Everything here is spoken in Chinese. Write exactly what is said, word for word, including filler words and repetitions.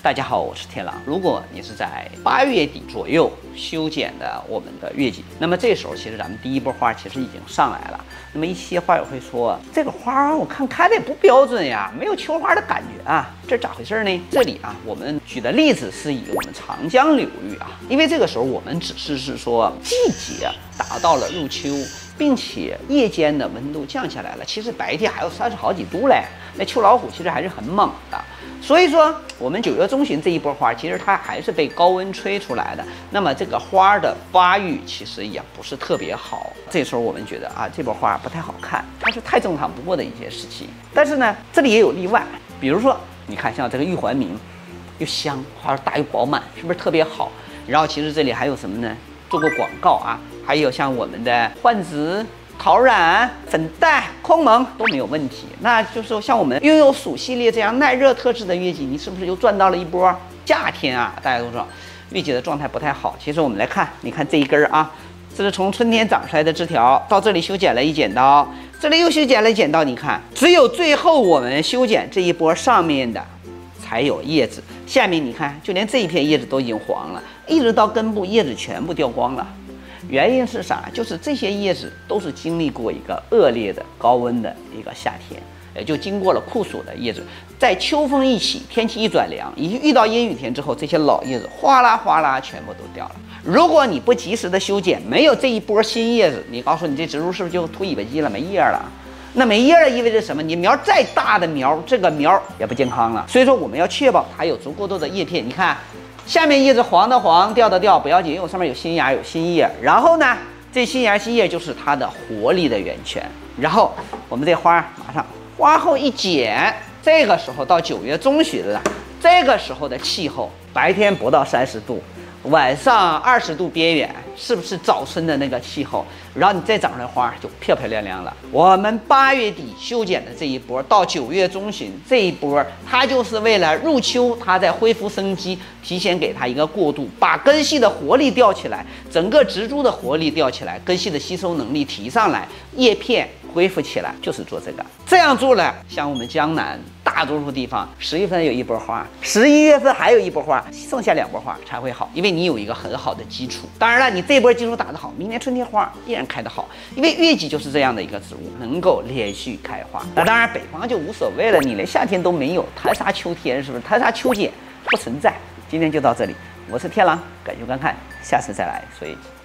大家好，我是天狼。如果你是在八月底左右修剪的我们的月季，那么这时候其实咱们第一波花其实已经上来了。那么一些花友会说，这个花我看开的也不标准呀，没有秋花的感觉啊，这咋回事呢？这里啊，我们举的例子是以我们长江流域啊，因为这个时候我们只是是说季节达到了入秋，并且夜间的温度降下来了，其实白天还有三十好几度嘞，那秋老虎其实还是很猛的。所以说，我们九月中旬这一波花，其实它还是被高温吹出来的。那么这个花的发育其实也不是特别好。这时候我们觉得啊，这波花不太好看，它是太正常不过的一些时期。但是呢，这里也有例外，比如说，你看像这个玉环明，又香，花大又饱满，是不是特别好？然后其实这里还有什么呢？做过广告啊，还有像我们的幻紫、陶染、粉黛、空蒙都没有问题。那就是像我们拥有鼠系列这样耐热特质的月季，你是不是又赚到了一波？夏天啊，大家都知道月季的状态不太好。其实我们来看，你看这一根啊，这是从春天长出来的枝条，到这里修剪了一剪刀，这里又修剪了一剪刀。你看，只有最后我们修剪这一波上面的才有叶子，下面你看，就连这一片叶子都已经黄了，一直到根部叶子全部掉光了。原因是啥？就是这些叶子都是经历过一个恶劣的高温的一个夏天，也就经过了酷暑的叶子，在秋风一起，天气一转凉，一遇到阴雨天之后，这些老叶子哗啦哗啦全部都掉了。如果你不及时的修剪，没有这一波新叶子，你告诉你这植物是不是就秃尾巴鸡了，没叶了？那没叶了意味着什么？你苗再大的苗，这个苗也不健康了。所以说我们要确保它有足够多的叶片。你看。下面叶子黄的黄，掉的掉，不要紧，因为我上面有新芽有新叶。然后呢，这新芽新叶就是它的活力的源泉。然后我们这花马上花后一剪，这个时候到九月中旬了，这个时候的气候，白天不到三十度，晚上二十度边缘，是不是早春的那个气候？然后你再长出来花就漂漂亮亮了。我们八月底修剪的这一波到九月中旬这一波，它就是为了入秋，它在恢复生机，提前给它一个过渡，把根系的活力吊起来，整个植株的活力吊起来，根系的吸收能力提上来，叶片恢复起来，就是做这个。这样做了，像我们江南大多数地方，十月份有一波花，十一月份还有一波花，剩下两波花才会好，因为你有一个很好的基础。当然了，你这波基础打得好，明年春天花依然开得好，因为月季就是这样的一个植物，能够连续开花。那当然，北方就无所谓了，你连夏天都没有，谈啥秋天是不是？谈啥秋天不存在。今天就到这里，我是天狼，感谢观看，下次再来说一集。